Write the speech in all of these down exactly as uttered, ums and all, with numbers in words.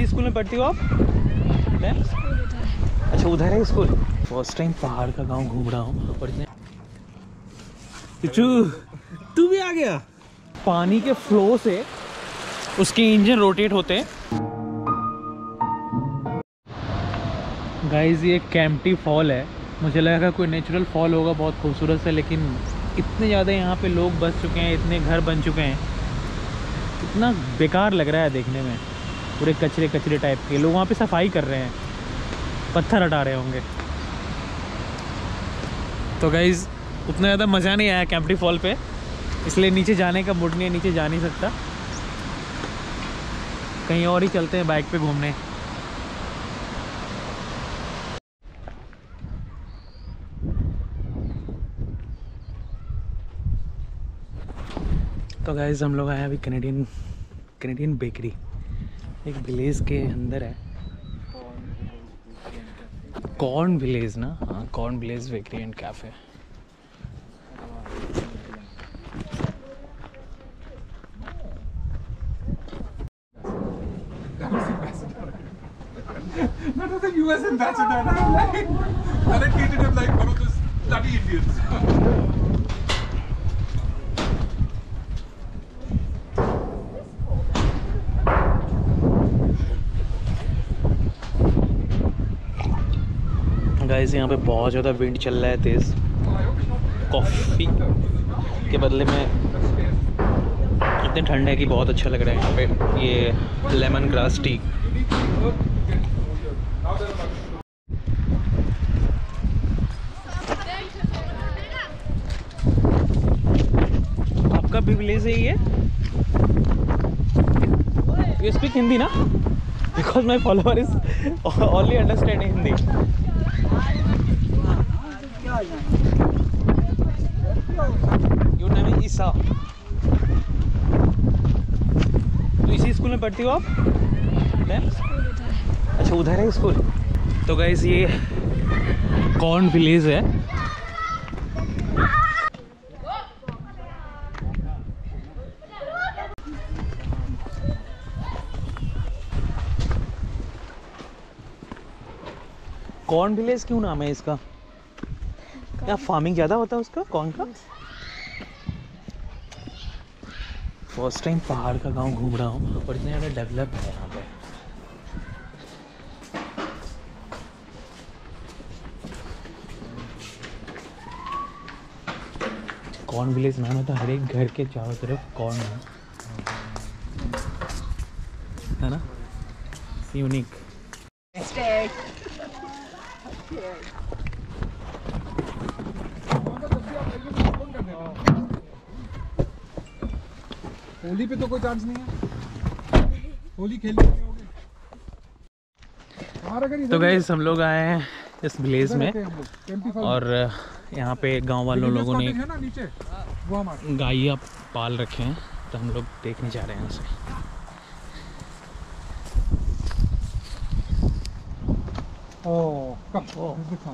School में पढ़ती हो आप? अच्छा उधर है स्कूल। फर्स्ट टाइम पहाड़ का गांव घूम रहा हूँ और इतने चू तू भी आ गया। पानी के फ्लो से उसके इंजन रोटेट होते हैं। गाइस ये कैंपटी फॉल है। मुझे लगा कोई नेचुरल फॉल होगा बहुत खूबसूरत से, लेकिन इतने ज़्यादा यहाँ पे लोग बस चुके हैं, इतने घर बन चुके हैं, इतना बेकार लग रहा है देखने में। पूरे कचरे कचरे टाइप के लोग वहाँ पे सफाई कर रहे हैं, पत्थर हटा रहे होंगे। तो गाइस उतना ज़्यादा मज़ा नहीं आया कैंपटी फॉल पे, इसलिए नीचे जाने का मूड नहीं है, नीचे जा नहीं सकता। कहीं और ही चलते हैं बाइक पे घूमने। तो गाइस हम लोग आए अभी कैनेडियन कैनेडियन बेकरी, एक विलेज के अंदर है। कॉर्न विलेज ना, हाँ corn village bakery and cafe. That was a U S ambassador. And I'm like, and I treated him like one of those bloody Indians. Guys यहाँ पे बहुत ज़्यादा विंड चल रहा है तेज़। कॉफ़ी के बदले में इतने ठंड है कि बहुत अच्छा लग रहा है यहाँ पे। ये लेमन ग्रास टी। आपका भी विलेज है ये? You speak Hindi ना? Because my follower is only understanding Hindi. Your name is Isa. तो इसी स्कूल में पढ़ती हो आप? अच्छा उधर है स्कूल। तो गाइस ये कॉर्न विलेज है। कॉर्न विलेज क्यों नाम है इसका? क्या फार्मिंग ज़्यादा होता है उसका कॉर्न का? फर्स्ट टाइम पहाड़ का गांव घूम रहा हूँ और इतना ज़्यादा डेवलप है यहाँ पे। कॉर्न विलेज नाम होता है, हर एक घर के चारों तरफ कॉर्न है, है ना? यूनिक। होली पे तो कोई चांस नहीं है, होली खेलने नहीं होगी। तो गाइस हम लोग आए हैं इस विलेज में और यहाँ पे गांव वालों लोगों ने गाय पाल रखे हैं, तो हम लोग देखने जा रहे हैं उसे। ओह कब ओह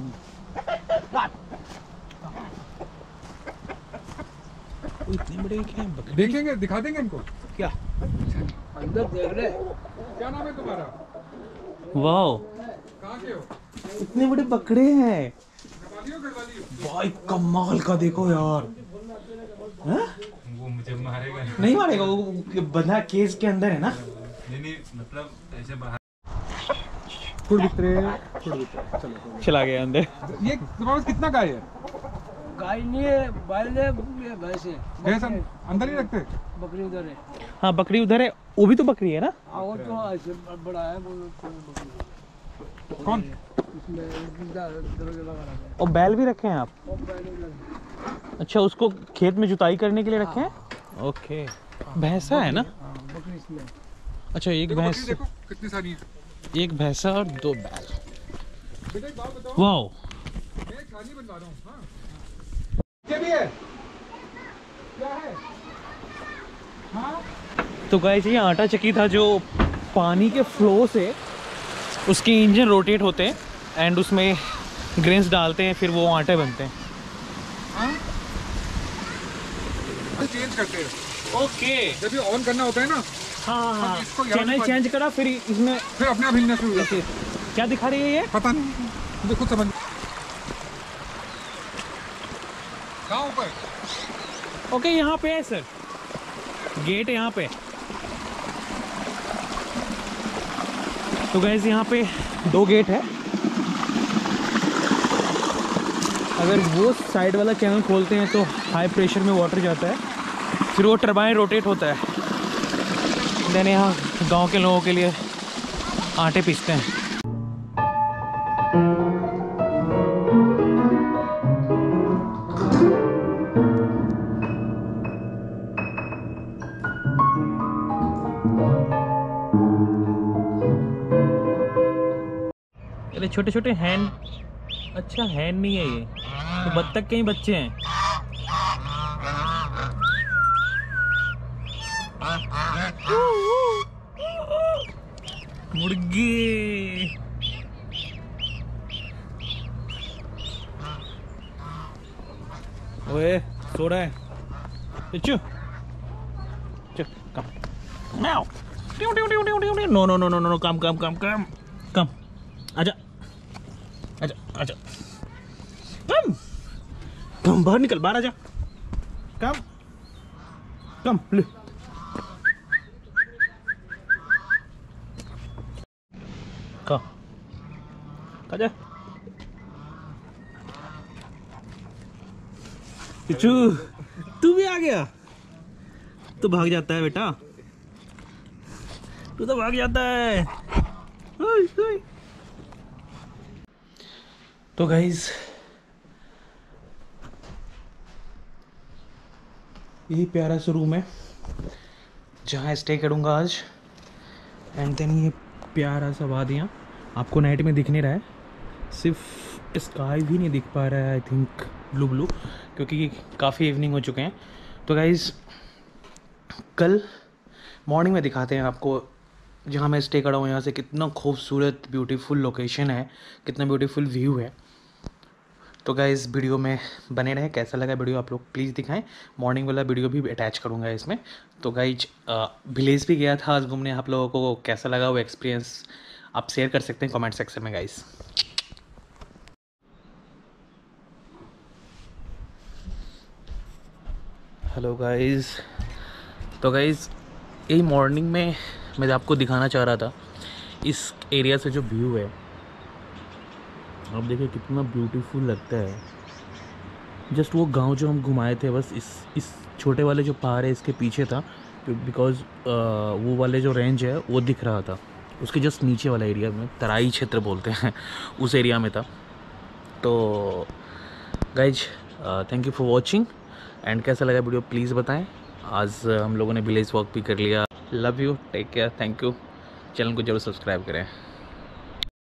इतने बड़े क्या बकरे? देखेंगे, दिखा देंगे इनको। क्या अंदर देख रहे? क्या नाम है तुम्हारा? वाओ कहाँ के हो? इतने बड़े बकरे हैं गढ़वालियों गढ़वालियों भाई, कमाल का देखो यार। है? वो मुझे मारेगा नहीं मारेगा, वो बंधा केज के अंदर है ना। नहीं नहीं मतलब ऐसे बाहर फुल बितरे फुल बितरे चलो चला गया अंदर। ये तुम्हारे पास कितना गाय है? गाय नहीं है, बैल है, भैंस है। भैंस अंदर ही रखते? बकरी उधर है। हाँ बकरी उधर है, वो भी तो बकरी है ना। हाँ वो तो ऐसे बड़ा है, वो तो बकरी। कौन? इसमें दरवाजा लगा रखा है। और बैल भी रखे हैं आप? और बैल भी लगे। अच्छा उसको खेत में जुताई करने के लिए रखे हैं? ओके। भैंसा है ना? हाँ बकरी इसमें। अच्छा एक भैंस, देखो कितनी सारी है। एक भैंसा और दो बैल। बेटा एक बात बताओ, वाओ मैं खाली बनवा रहा हूँ। हाँ ये भी है क्या है? हाँ तो गाइस ये आटा चक्की था जो पानी के फ्लो से उसके इंजन रोटेट होते हैं एंड उसमें ग्रेन्स डालते हैं, फिर वो आटे बनते हैं। हाँ चेंज करते हैं। ओके जब ये ऑन करना होता है ना हाँ हाँ इसको यहाँ चैनल पर- चेंज करा फिर इसमें फिर अपने आप हिलना शुरू हो जाता है। क्या दिखा रही है ये? पता नहीं, देखो समझ। गाँव पर ओके यहाँ पे है सर, गेट यहाँ पे। तो गैस यहाँ पे दो गेट है। अगर वो साइड वाला चैनल खोलते हैं तो हाई प्रेशर में वाटर जाता है, फिर वो टरबाइन रोटेट होता है। देन यहाँ गांव के लोगों के लिए आटे पीसते हैं। अरे छोटे छोटे हैंड, अच्छा हैंड नहीं है ये तो बत्तख के ही बच्चे हैं। मुर्गी ओए सो रहा है पिच्चू, चल come now. No no no no no come come come come come, आजा आजा आजा, कम कम, बाहर निकल, बाहर आजा, कम कम ले। का आजा पिच्चू, तू भी आ गया? तू भाग जाता है बेटा, तू तो भाग जाता है। ओए, ओए। तो गाइज यही प्यारा सा रूम है जहाँ स्टे करूँगा आज। एंड देन ये प्यारा सा वादियाँ आपको नाइट में दिख नहीं रहा है, सिर्फ स्काई भी नहीं दिख पा रहा है आई थिंक ब्लू ब्लू, क्योंकि काफ़ी इवनिंग हो चुके हैं। तो गाइज कल मॉर्निंग में दिखाते हैं आपको जहाँ मैं स्टे करा हूँ, यहाँ से कितना खूबसूरत ब्यूटीफुल लोकेशन है, कितना ब्यूटीफुल व्यू है। तो गाइज़ वीडियो में बने रहे, कैसा लगा वीडियो आप लोग प्लीज़ दिखाएं। मॉर्निंग वाला वीडियो भी अटैच करूँगा इसमें। तो गाइज विलेज भी गया था आज घूमने, आप लोगों को कैसा लगा वो एक्सपीरियंस आप शेयर कर सकते हैं कमेंट सेक्शन में गाइज। हेलो गाइज, तो गाइज यही मॉर्निंग में मैं आपको दिखाना चाह रहा था इस एरिया से जो व्यू है, आप देखिए कितना ब्यूटीफुल लगता है। जस्ट वो गांव जो हम घुमाए थे बस इस इस छोटे वाले जो पहाड़ है इसके पीछे था, बिकॉज वो वाले जो रेंज है वो दिख रहा था, उसके जस्ट नीचे वाला एरिया में तराई क्षेत्र बोलते हैं उस एरिया में था। तो guys thank you for watching and कैसा लगा वीडियो प्लीज़ बताएं। आज हम लोगों ने विलेज वॉक भी कर लिया। Love you, take care, thank you. Channel को जरूर सब्सक्राइब करें।